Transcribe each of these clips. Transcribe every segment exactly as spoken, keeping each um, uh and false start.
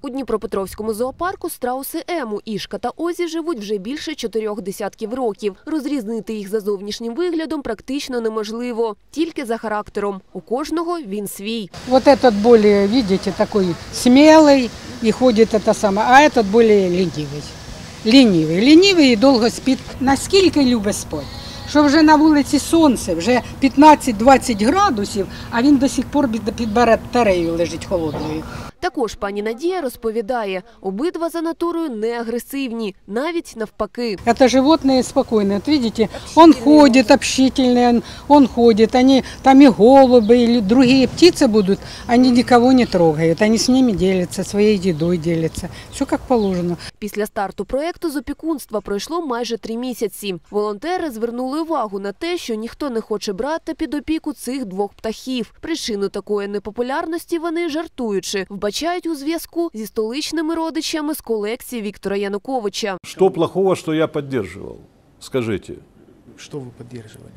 У Дніпропетровському зоопарку страуси Ему, Ішка та Озі живуть вже більше чотирьох десятків років. Розрізнити їх за зовнішнім виглядом практично неможливо, тільки за характером. У кожного він свій. Вот этот более, видите, такой смелый и ходит это самое, а этот более ленивый. Ленивый, ленивый и долго спит. Наскільки любить спати, що вже на вулиці сонце, вже п'ятнадцять-двадцять градусів, а він до сих пор під батареєю лежить холодною. Також пані Надія розповідає, обидва за натурою не агресивні, навіть навпаки. Это животные спокойные. Вот видите, он ходит, общительный, он, он ходит. Они, там и голуби, и другие птицы будут, они никого не трогают. Они с ними делятся, своей едой делятся. Все как положено. Після старту проєкту з опікунства пройшло майже три місяці. Волонтери звернули увагу на те, що ніхто не хоче брати під опіку цих двох птахів. Причину такої непопулярності вони, жартуючи, вбачають у зв'язку зі столичними родичами з колекції Віктора Януковича. Что плохого, что я поддерживал? Скажите. Что вы поддерживали?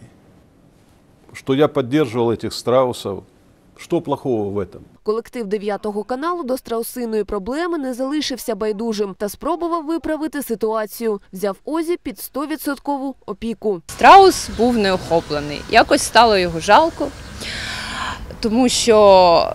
Что я поддерживал этих страусов. Что плохого в этом? Колектив дев'ятого каналу до страусиної проблеми не залишився байдужим та спробував виправити ситуацію. Взяв Озі під сто відсотків опіку. Страус був неохоплений. Якось стало його жалко, тому що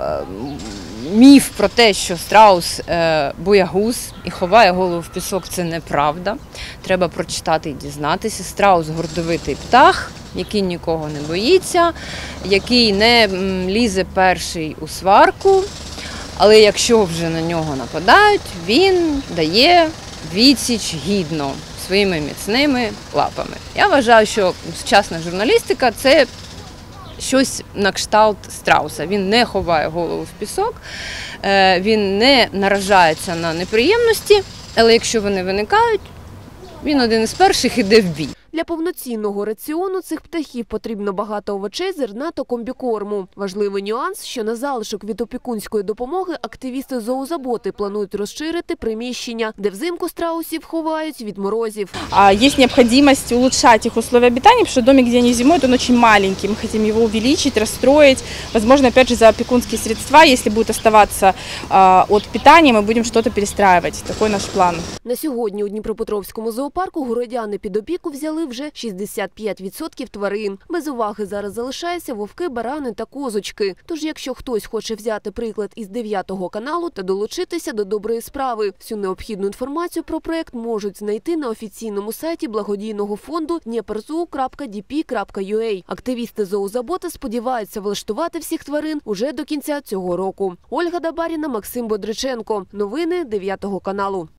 міф про те, що страус е, боягуз і ховає голову в пісок – це неправда. Треба прочитати і дізнатися. Страус – гордовитий птах, який нікого не боїться, який не м, лізе перший у сварку, але якщо вже на нього нападають, він дає відсіч гідно своїми міцними лапами. Я вважаю, що сучасна журналістика – це щось на кшталт страуса. Він не ховає голову в пісок, він не наражається на неприємності, але якщо вони виникають, він один із перших іде в бій. Для повноцінного раціону цих птахів потрібно багато овочей, зерна та комбікорму. Важливий нюанс, що на залишок від опікунської допомоги активісти зоозаботи планують розширити приміщення, де взимку страусів ховають від морозів. Есть необходимость улучшать их условия обитания, потому что домик, где они зимуют, он очень маленький. Мы хотим его увеличить, расстроить. Возможно, опять же, за опекунские средства, если будет оставаться от питания, мы будем что-то перестраивать. Такой наш план. На сьогодні у Дніпропетровському зоопарку городяни під опіку взяли вже шістдесят п'ять відсотків тварин. Без уваги зараз залишаються вовки, барани та козочки. Тож, якщо хтось хоче взяти приклад із дев'ятого каналу та долучитися до доброї справи, всю необхідну інформацію про проект можуть знайти на офіційному сайті благодійного фонду дніперзу крапка ді пі крапка ю а. Активісти зоозаботи сподіваються влаштувати всіх тварин уже до кінця цього року. Ольга Дабаріна, Максим Бодриченко. Новини дев'ятого каналу.